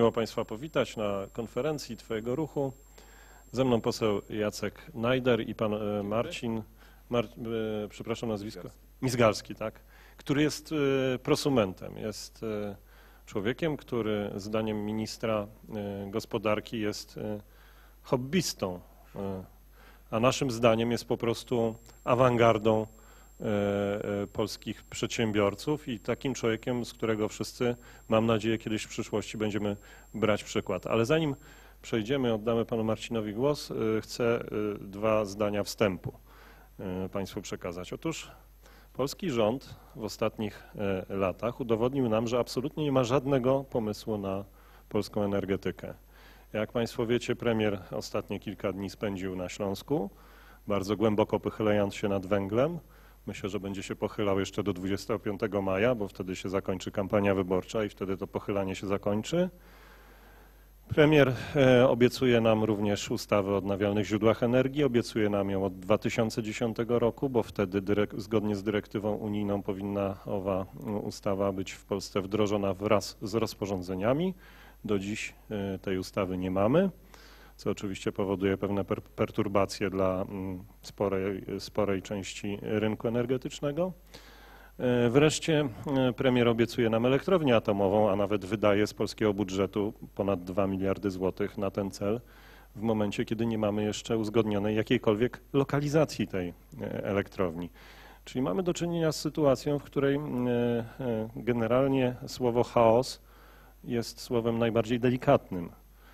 miło Państwa powitać na konferencji Twojego Ruchu. Ze mną poseł Jacek Najder i pan Marcin, przepraszam nazwisko, Mizgalski, tak, który jest prosumentem, jest człowiekiem, który zdaniem ministra gospodarki jest hobbystą, a naszym zdaniem jest po prostu awangardą polskich przedsiębiorców i takim człowiekiem, z którego wszyscy, mam nadzieję, kiedyś w przyszłości będziemy brać przykład. Ale zanim przejdziemy, oddamy panu Marcinowi głos, chcę dwa zdania wstępu państwu przekazać. Otóż polski rząd w ostatnich latach udowodnił nam, że absolutnie nie ma żadnego pomysłu na polską energetykę. Jak państwo wiecie, premier ostatnie kilka dni spędził na Śląsku, bardzo głęboko pochylając się nad węglem. Myślę, że będzie się pochylał jeszcze do 25 maja, bo wtedy się zakończy kampania wyborcza i wtedy to pochylanie się zakończy. Premier obiecuje nam również ustawę o odnawialnych źródłach energii, obiecuje nam ją od 2010 roku, bo wtedy zgodnie z dyrektywą unijną powinna owa ustawa być w Polsce wdrożona wraz z rozporządzeniami. Do dziś tej ustawy nie mamy, co oczywiście powoduje pewne perturbacje dla sporej części rynku energetycznego. Wreszcie premier obiecuje nam elektrownię atomową, a nawet wydaje z polskiego budżetu ponad 2 miliardy złotych na ten cel w momencie, kiedy nie mamy jeszcze uzgodnionej jakiejkolwiek lokalizacji tej elektrowni. Czyli mamy do czynienia z sytuacją, w której generalnie słowo chaos jest słowem najbardziej delikatnym.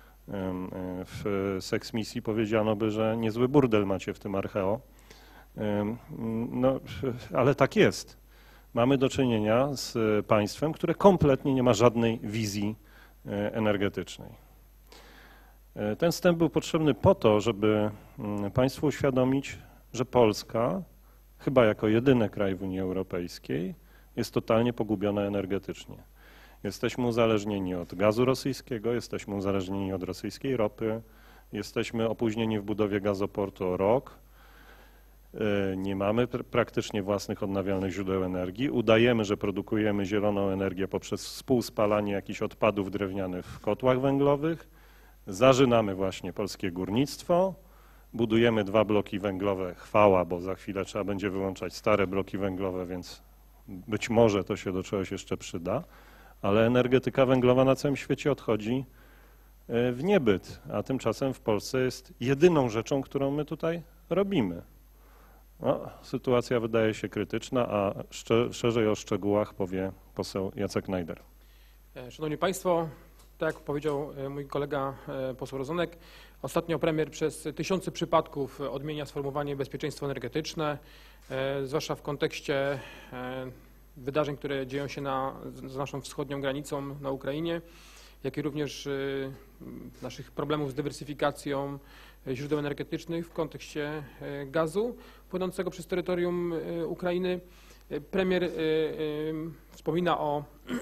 W seksmisji powiedziano by, że niezły burdel macie w tym archeo. No, ale tak jest. Mamy do czynienia z państwem, które kompletnie nie ma żadnej wizji energetycznej. Ten wstęp był potrzebny po to, żeby państwu uświadomić, że Polska, chyba jako jedyny kraj w Unii Europejskiej, jest totalnie pogubiona energetycznie. Jesteśmy uzależnieni od gazu rosyjskiego, jesteśmy uzależnieni od rosyjskiej ropy, jesteśmy opóźnieni w budowie gazoportu o rok, nie mamy praktycznie własnych odnawialnych źródeł energii, udajemy, że produkujemy zieloną energię poprzez współspalanie jakichś odpadów drewnianych w kotłach węglowych, zarzynamy właśnie polskie górnictwo, budujemy 2 bloki węglowe, chwała, bo za chwilę trzeba będzie wyłączać stare bloki węglowe, więc być może to się do czegoś jeszcze przyda. Ale energetyka węglowa na całym świecie odchodzi w niebyt, a tymczasem w Polsce jest jedyną rzeczą, którą my tutaj robimy. No, sytuacja wydaje się krytyczna, a szerzej o szczegółach powie poseł Jacek Najder. Szanowni Państwo, tak jak powiedział mój kolega poseł Rozenek, ostatnio premier przez tysiące przypadków odmienia sformułowanie bezpieczeństwo energetyczne, zwłaszcza w kontekście wydarzeń, które dzieją się za naszą wschodnią granicą na Ukrainie, jak i również naszych problemów z dywersyfikacją źródeł energetycznych w kontekście gazu płynącego przez terytorium Ukrainy. Premier wspomina o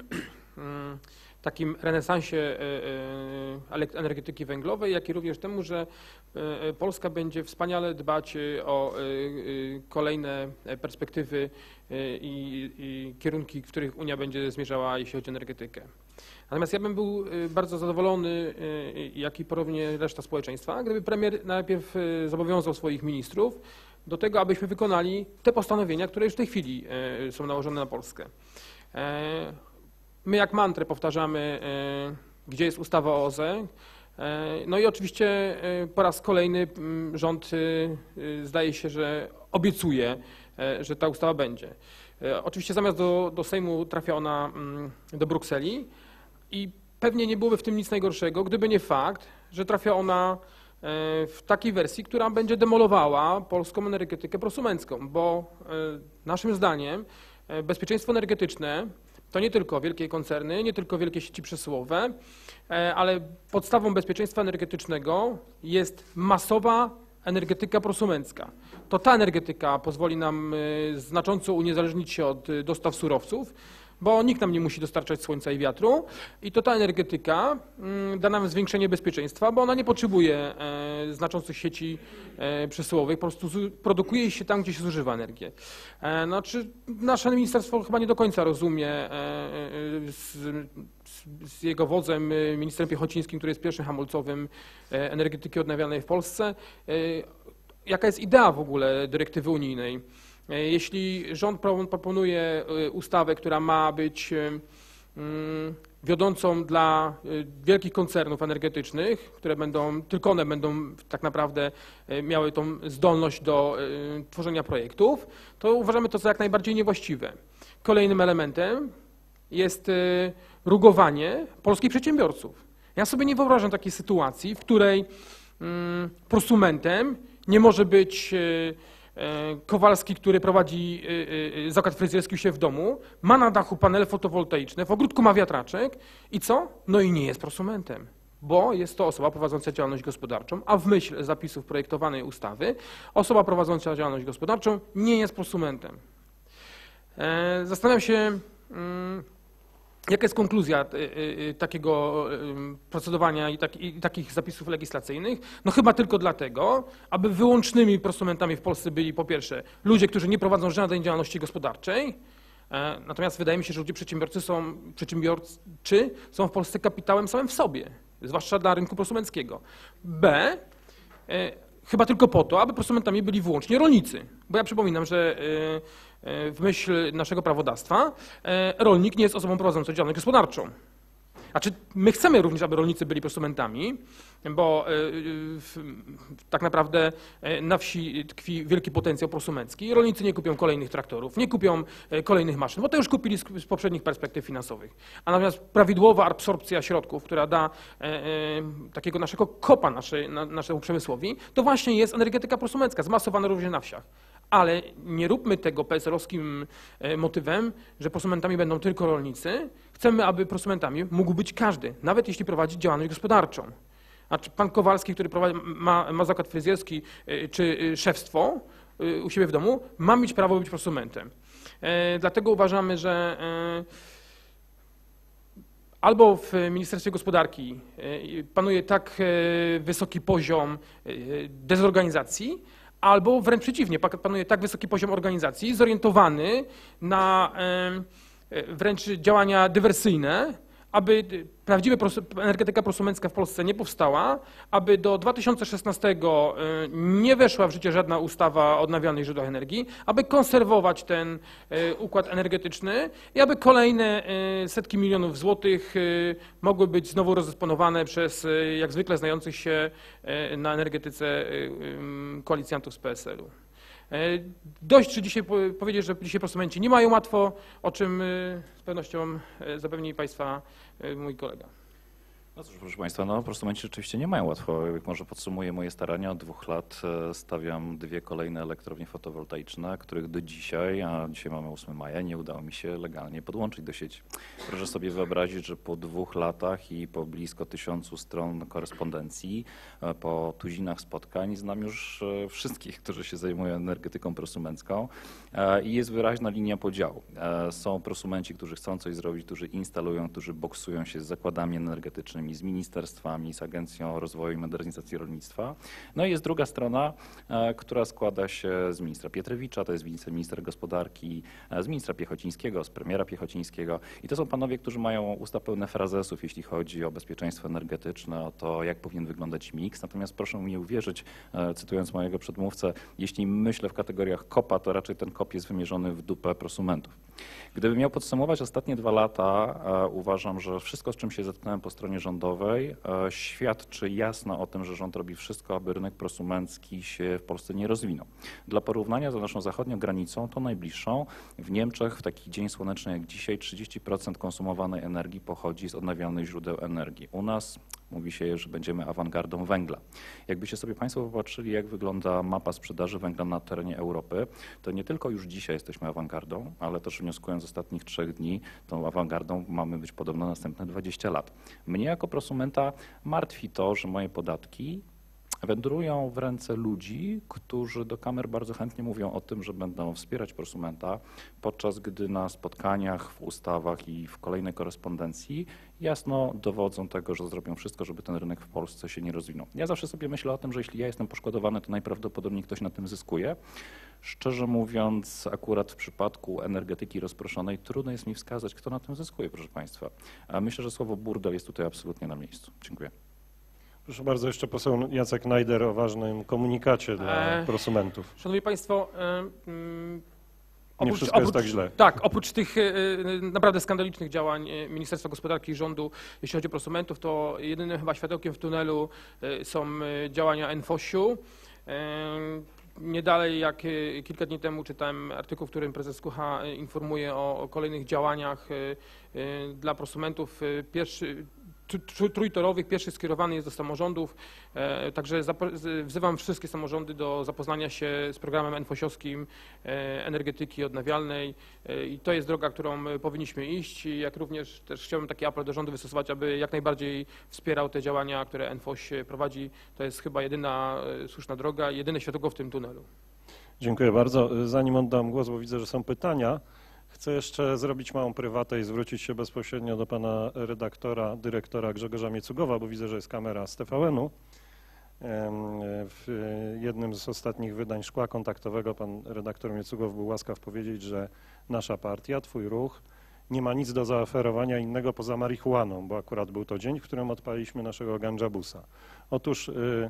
takim renesansie energetyki węglowej, jak i również temu, że Polska będzie wspaniale dbać o kolejne perspektywy i kierunki, w których Unia będzie zmierzała, jeśli chodzi o energetykę. Natomiast ja bym był bardzo zadowolony, jak i podobnie reszta społeczeństwa, gdyby premier najpierw zobowiązał swoich ministrów do tego, abyśmy wykonali te postanowienia, które już w tej chwili są nałożone na Polskę. My jak mantrę powtarzamy, gdzie jest ustawa o OZE. No i oczywiście po raz kolejny rząd zdaje się, że obiecuje, że ta ustawa będzie. Oczywiście zamiast do Sejmu trafia ona do Brukseli i pewnie nie byłoby w tym nic najgorszego, gdyby nie fakt, że trafia ona w takiej wersji, która będzie demolowała polską energetykę prosumencką, bo naszym zdaniem bezpieczeństwo energetyczne to nie tylko wielkie koncerny, nie tylko wielkie sieci przesyłowe, ale podstawą bezpieczeństwa energetycznego jest masowa energetyka prosumencka. To ta energetyka pozwoli nam znacząco uniezależnić się od dostaw surowców, bo nikt nam nie musi dostarczać słońca i wiatru i to ta energetyka da nam zwiększenie bezpieczeństwa, bo ona nie potrzebuje znaczących sieci przesyłowych, po prostu produkuje się tam, gdzie się zużywa energię. Znaczy, nasze ministerstwo chyba nie do końca rozumie z jego wodzem, ministrem Piechocińskim, który jest pierwszym hamulcowym energetyki odnawialnej w Polsce, jaka jest idea w ogóle dyrektywy unijnej. Jeśli rząd proponuje ustawę, która ma być wiodącą dla wielkich koncernów energetycznych, które tylko one będą tak naprawdę miały tą zdolność do tworzenia projektów, to uważamy to za jak najbardziej niewłaściwe. Kolejnym elementem jest rugowanie polskich przedsiębiorców. Ja sobie nie wyobrażam takiej sytuacji, w której prosumentem nie może być Kowalski, który prowadzi zakład fryzjerski u siebie w domu, ma na dachu panele fotowoltaiczne, w ogródku ma wiatraczek i co? No i nie jest prosumentem, bo jest to osoba prowadząca działalność gospodarczą, a w myśl zapisów projektowanej ustawy osoba prowadząca działalność gospodarczą nie jest prosumentem. Zastanawiam się, jaka jest konkluzja takiego procedowania i takich zapisów legislacyjnych? No chyba tylko dlatego, aby wyłącznymi prosumentami w Polsce byli po pierwsze ludzie, którzy nie prowadzą żadnej działalności gospodarczej, natomiast wydaje mi się, że ludzie przedsiębiorczy są w Polsce kapitałem samym w sobie, zwłaszcza dla rynku prosumenckiego. B, chyba tylko po to, aby prosumentami byli wyłącznie rolnicy, bo ja przypominam, że w myśl naszego prawodawstwa rolnik nie jest osobą prowadzącą działalność gospodarczą. Znaczy, my chcemy również, aby rolnicy byli prosumentami, bo tak naprawdę na wsi tkwi wielki potencjał prosumencki. Rolnicy nie kupią kolejnych traktorów, nie kupią kolejnych maszyn, bo to już kupili z poprzednich perspektyw finansowych. A natomiast prawidłowa absorpcja środków, która da takiego naszego kopa naszemu przemysłowi, to właśnie jest energetyka prosumencka, zmasowana również na wsiach. Ale nie róbmy tego PSL-owskim motywem, że prosumentami będą tylko rolnicy. Chcemy, aby prosumentami mógł być każdy, nawet jeśli prowadzi działalność gospodarczą. Znaczy, pan Kowalski, który ma zakład fryzjerski czy szefstwo u siebie w domu, ma mieć prawo być prosumentem. Dlatego uważamy, że albo w Ministerstwie Gospodarki panuje tak wysoki poziom dezorganizacji, albo wręcz przeciwnie, panuje tak wysoki poziom organizacji, zorientowany na wręcz działania dywersyjne, aby prawdziwa energetyka prosumencka w Polsce nie powstała, aby do 2016 nie weszła w życie żadna ustawa o odnawialnych źródłach energii, aby konserwować ten układ energetyczny i aby kolejne setki milionów złotych mogły być znowu rozdysponowane przez jak zwykle znających się na energetyce koalicjantów z PSL-u. Dość dzisiaj powiedzieć, że dzisiaj prosumenci nie mają łatwo, o czym z pewnością zapewni Państwa mój kolega. No cóż, proszę Państwa, no prosumenci rzeczywiście nie mają łatwo. Jak może podsumuję moje starania, od 2 lat stawiam 2 kolejne elektrownie fotowoltaiczne, których do dzisiaj, a dzisiaj mamy 8 maja, nie udało mi się legalnie podłączyć do sieci. Proszę sobie wyobrazić, że po 2 latach i po blisko 1000 stron korespondencji, po tuzinach spotkań znam już wszystkich, którzy się zajmują energetyką prosumencką i jest wyraźna linia podziału. Są prosumenci, którzy chcą coś zrobić, którzy instalują, którzy boksują się z zakładami energetycznymi, z ministerstwami, z Agencją Rozwoju i Modernizacji Rolnictwa. No i jest druga strona, która składa się z ministra Pietrewicza, to jest wiceminister gospodarki, z ministra Piechocińskiego, z premiera Piechocińskiego i to są panowie, którzy mają usta pełne frazesów, jeśli chodzi o bezpieczeństwo energetyczne, o to, jak powinien wyglądać miks. Natomiast proszę mi uwierzyć, cytując mojego przedmówcę, jeśli myślę w kategoriach kopa, to raczej ten kop jest wymierzony w dupę prosumentów. Gdybym miał podsumować ostatnie 2 lata, uważam, że wszystko, z czym się zetknąłem po stronie rządowej, świadczy jasno o tym, że rząd robi wszystko, aby rynek prosumencki się w Polsce nie rozwinął. Dla porównania z naszą zachodnią granicą, to najbliższą, w Niemczech w taki dzień słoneczny jak dzisiaj 30% konsumowanej energii pochodzi z odnawialnych źródeł energii. U nas mówi się, że będziemy awangardą węgla. Jakbyście sobie Państwo popatrzyli, jak wygląda mapa sprzedaży węgla na terenie Europy, to nie tylko już dzisiaj jesteśmy awangardą, ale też wnioskując z ostatnich 3 dni, tą awangardą mamy być podobno następne 20 lat. Mnie jako prosumenta martwi to, że moje podatki wędrują w ręce ludzi, którzy do kamer bardzo chętnie mówią o tym, że będą wspierać prosumenta, podczas gdy na spotkaniach, w ustawach i w kolejnej korespondencji jasno dowodzą tego, że zrobią wszystko, żeby ten rynek w Polsce się nie rozwinął. Ja zawsze sobie myślę o tym, że jeśli ja jestem poszkodowany, to najprawdopodobniej ktoś na tym zyskuje. Szczerze mówiąc, akurat w przypadku energetyki rozproszonej trudno jest mi wskazać, kto na tym zyskuje, proszę Państwa. A myślę, że słowo burdel jest tutaj absolutnie na miejscu. Dziękuję. Proszę bardzo, jeszcze poseł Jacek Najder o ważnym komunikacie dla prosumentów. Szanowni Państwo, Nie wszystko jest tak źle. Tak, oprócz tych naprawdę skandalicznych działań Ministerstwa Gospodarki i rządu, jeśli chodzi o prosumentów, to jedynym chyba światełkiem w tunelu są działania NFOŚ-u. Nie dalej jak kilka dni temu czytałem artykuł, w którym prezes Skucha informuje o kolejnych działaniach dla prosumentów. Trójtorowych, pierwszy skierowany jest do samorządów, także wzywam wszystkie samorządy do zapoznania się z programem NFOŚ-owskim energetyki odnawialnej i to jest droga, którą powinniśmy iść, jak również też chciałbym taki apel do rządu wystosować, aby jak najbardziej wspierał te działania, które NFOŚ prowadzi. To jest chyba jedyna słuszna droga, jedyne światełko w tym tunelu. Dziękuję bardzo. Zanim oddam głos, bo widzę, że są pytania, chcę jeszcze zrobić małą prywatę i zwrócić się bezpośrednio do pana redaktora, dyrektora Grzegorza Miecugowa, bo widzę, że jest kamera z TVN-u. W jednym z ostatnich wydań Szkła Kontaktowego pan redaktor Miecugow był łaskaw powiedzieć, że nasza partia, twój ruch, nie ma nic do zaoferowania innego poza marihuaną, bo akurat był to dzień, w którym odpaliliśmy naszego ganjabusa. Otóż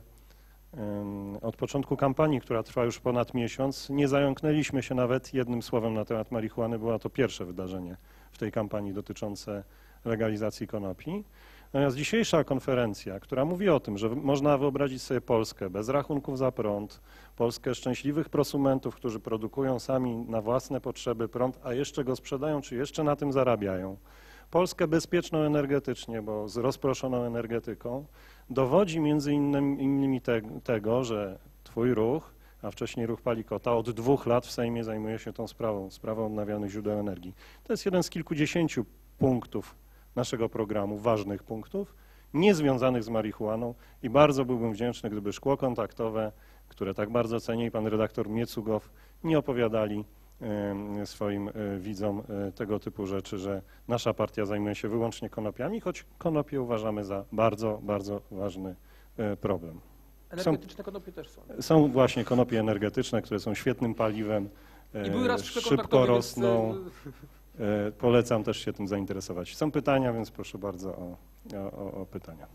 od początku kampanii, która trwa już ponad miesiąc, nie zająknęliśmy się nawet jednym słowem na temat marihuany. Było to pierwsze wydarzenie w tej kampanii dotyczące legalizacji konopi. Natomiast dzisiejsza konferencja, która mówi o tym, że można wyobrazić sobie Polskę bez rachunków za prąd, Polskę szczęśliwych prosumentów, którzy produkują sami na własne potrzeby prąd, a jeszcze go sprzedają, czy jeszcze na tym zarabiają, Polskę bezpieczną energetycznie, bo z rozproszoną energetyką, dowodzi między innymi tego, że twój ruch, a wcześniej ruch Palikota, od 2 lat w Sejmie zajmuje się tą sprawą odnawialnych źródeł energii. To jest jeden z kilkudziesięciu punktów naszego programu, ważnych punktów, niezwiązanych z marihuaną i bardzo byłbym wdzięczny, gdyby Szkło Kontaktowe, które tak bardzo cenię, i pan redaktor Miecugow nie opowiadali swoim widzom tego typu rzeczy, że nasza partia zajmuje się wyłącznie konopiami, choć konopie uważamy za bardzo, bardzo ważny problem. Energetyczne konopie też są. Są właśnie konopie energetyczne, które są świetnym paliwem, I były raz szybko rosną. Polecam też się tym zainteresować. Są pytania, więc proszę bardzo o pytania.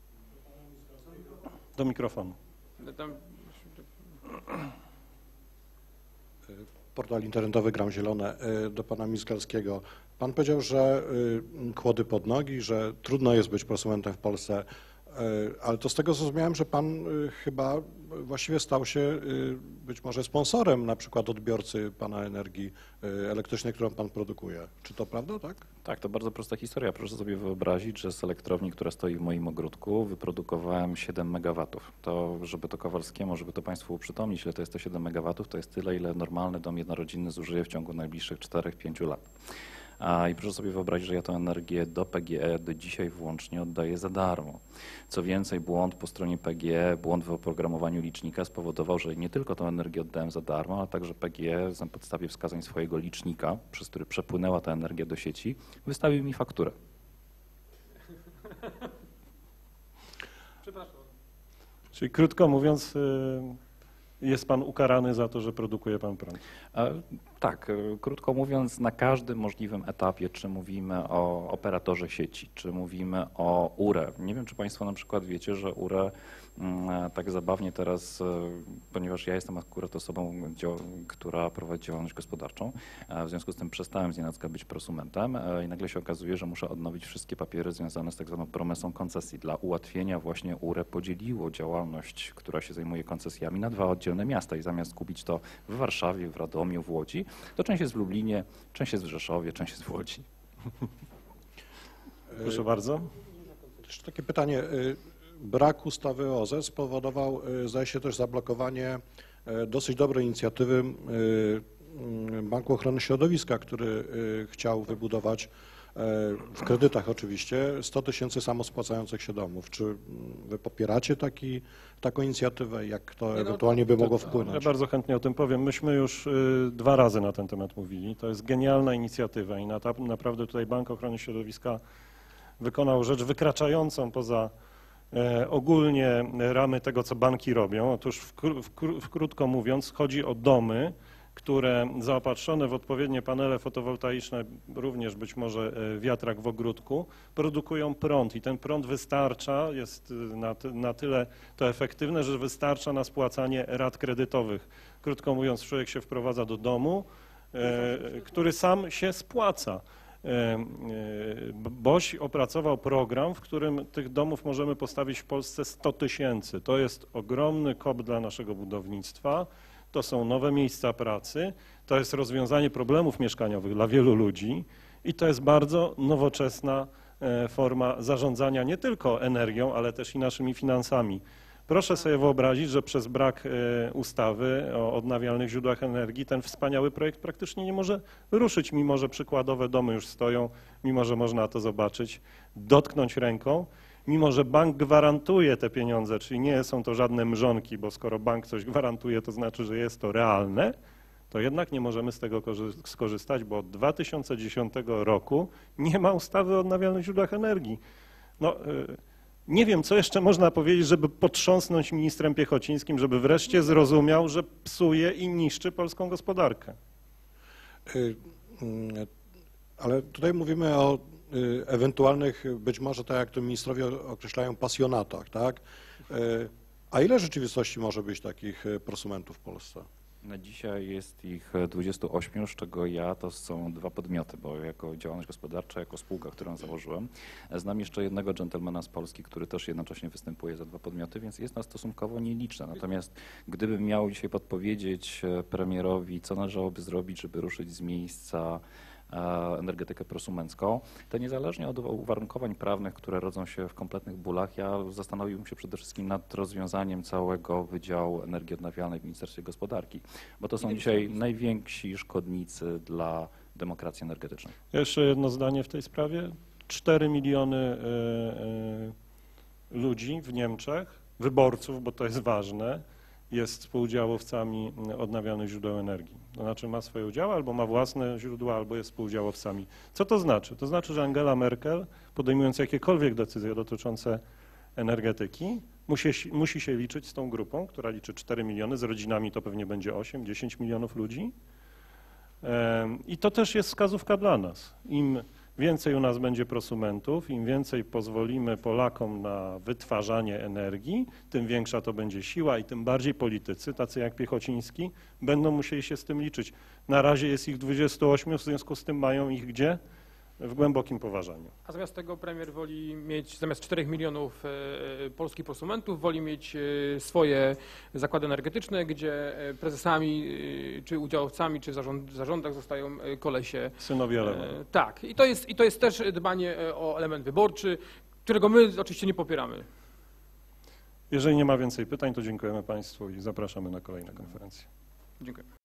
Do mikrofonu. Portal internetowy Gram Zielone. Do pana Mizgalskiego. Pan powiedział, że kłody pod nogi, że trudno jest być prosumentem w Polsce, ale to z tego zrozumiałem, że pan chyba właściwie stał się być może sponsorem na przykład odbiorcy pana energii elektrycznej, którą pan produkuje. Czy to prawda, tak? Tak, to bardzo prosta historia. Proszę sobie wyobrazić, że z elektrowni, która stoi w moim ogródku, wyprodukowałem 7 MW. To, żeby to Kowalskiemu, żeby to Państwu uprzytomnić, ile to jest to 7 MW, to jest tyle, ile normalny dom jednorodzinny zużyje w ciągu najbliższych 4-5 lat. I proszę sobie wyobrazić, że ja tę energię do PGE do dzisiaj włącznie oddaję za darmo. Co więcej, błąd po stronie PGE, błąd w oprogramowaniu licznika spowodował, że nie tylko tę energię oddałem za darmo, ale także PGE na podstawie wskazań swojego licznika, przez który przepłynęła ta energia do sieci, wystawił mi fakturę. Przepraszam. Czyli krótko mówiąc, jest pan ukarany za to, że produkuje pan prąd. Tak, krótko mówiąc, na każdym możliwym etapie, czy mówimy o operatorze sieci, czy mówimy o URE. Nie wiem, czy Państwo na przykład wiecie, że URE tak zabawnie teraz, ponieważ ja jestem akurat osobą, która prowadzi działalność gospodarczą, w związku z tym przestałem znienacka być prosumentem i nagle się okazuje, że muszę odnowić wszystkie papiery związane z tak zwaną promesą koncesji. Dla ułatwienia właśnie URE podzieliło działalność, która się zajmuje koncesjami, na 2 oddzielne miasta i zamiast kupić to w Warszawie, w Radomiu, w Łodzi, to część jest w Lublinie, część jest w Rzeszowie, część jest w Łodzi. Proszę bardzo. Jeszcze takie pytanie. Brak ustawy o OZE spowodował, zdaje się, też zablokowanie dosyć dobrej inicjatywy Banku Ochrony Środowiska, który chciał wybudować w kredytach oczywiście, 100 000 samospłacających się domów. Czy wy popieracie taką inicjatywę? Jak to ewentualnie by mogło Ja wpłynąć? bardzo chętnie o tym powiem. Myśmy już 2 razy na ten temat mówili. To jest genialna inicjatywa i naprawdę tutaj Bank Ochrony Środowiska wykonał rzecz wykraczającą poza ogólnie ramy tego, co banki robią. Otóż krótko mówiąc, chodzi o domy, które zaopatrzone w odpowiednie panele fotowoltaiczne, również być może wiatrak w ogródku, produkują prąd i ten prąd wystarcza, jest na tyle to efektywne, że wystarcza na spłacanie rat kredytowych. Krótko mówiąc, człowiek się wprowadza do domu, który sam się spłaca. BOŚ opracował program, w którym tych domów możemy postawić w Polsce 100 000. To jest ogromny kop dla naszego budownictwa. To są nowe miejsca pracy, to jest rozwiązanie problemów mieszkaniowych dla wielu ludzi i to jest bardzo nowoczesna forma zarządzania nie tylko energią, ale też i naszymi finansami. Proszę sobie wyobrazić, że przez brak ustawy o odnawialnych źródłach energii ten wspaniały projekt praktycznie nie może ruszyć, mimo że przykładowe domy już stoją, mimo że można to zobaczyć, dotknąć ręką. Mimo że bank gwarantuje te pieniądze, czyli nie są to żadne mrzonki, bo skoro bank coś gwarantuje, to znaczy, że jest to realne, to jednak nie możemy z tego skorzystać, bo od 2010 roku nie ma ustawy o odnawialnych źródłach energii. No, nie wiem, co jeszcze można powiedzieć, żeby potrząsnąć ministrem Piechocińskim, żeby wreszcie zrozumiał, że psuje i niszczy polską gospodarkę. Ale tutaj mówimy o ewentualnych, być może tak jak to ministrowie określają, pasjonatach, tak? A ile w rzeczywistości może być takich prosumentów w Polsce? Na dzisiaj jest ich 28, z czego ja to są 2 podmioty, bo jako działalność gospodarcza, jako spółka, którą założyłem, znam jeszcze jednego dżentelmena z Polski, który też jednocześnie występuje za 2 podmioty, więc jest nas stosunkowo nieliczne. Natomiast gdybym miał dzisiaj podpowiedzieć premierowi, co należałoby zrobić, żeby ruszyć z miejsca energetykę prosumencką, to niezależnie od uwarunkowań prawnych, które rodzą się w kompletnych bólach, ja zastanowiłbym się przede wszystkim nad rozwiązaniem całego Wydziału Energii Odnawialnej w Ministerstwie Gospodarki, bo to są dzisiaj najwięksi szkodnicy dla demokracji energetycznej. Jeszcze jedno zdanie w tej sprawie. 4 miliony ludzi w Niemczech, wyborców, bo to jest ważne, jest współudziałowcami odnawialnych źródeł energii. To znaczy ma swoje udziały, albo ma własne źródła, albo jest współudziałowcami. Co to znaczy? To znaczy, że Angela Merkel, podejmując jakiekolwiek decyzje dotyczące energetyki, musi się liczyć z tą grupą, która liczy 4 miliony, z rodzinami to pewnie będzie 8-10 milionów ludzi. I to też jest wskazówka dla nas. Im więcej u nas będzie prosumentów, im więcej pozwolimy Polakom na wytwarzanie energii, tym większa to będzie siła i tym bardziej politycy, tacy jak Piechociński, będą musieli się z tym liczyć. Na razie jest ich 28, w związku z tym mają ich gdzie? W głębokim poważaniu. A zamiast tego premier woli mieć, zamiast 4 milionów polskich prosumentów, woli mieć swoje zakłady energetyczne, gdzie prezesami, czy udziałowcami, czy w zarządach zostają kolesie. Synowie Lewa. Tak. I to jest też dbanie o element wyborczy, którego my oczywiście nie popieramy. Jeżeli nie ma więcej pytań, to dziękujemy Państwu i zapraszamy na kolejne konferencje. Dziękuję.